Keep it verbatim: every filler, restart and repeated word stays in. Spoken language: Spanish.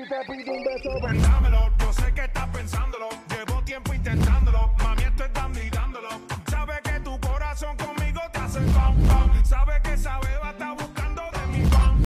y te pido un beso. Dámelo, yo sé que estás pensándolo. Llevo tiempo intentándolo. Mami, esto es dando y dándolo. Sabe que tu corazón conmigo te hace pam, pam. Sabe que sabe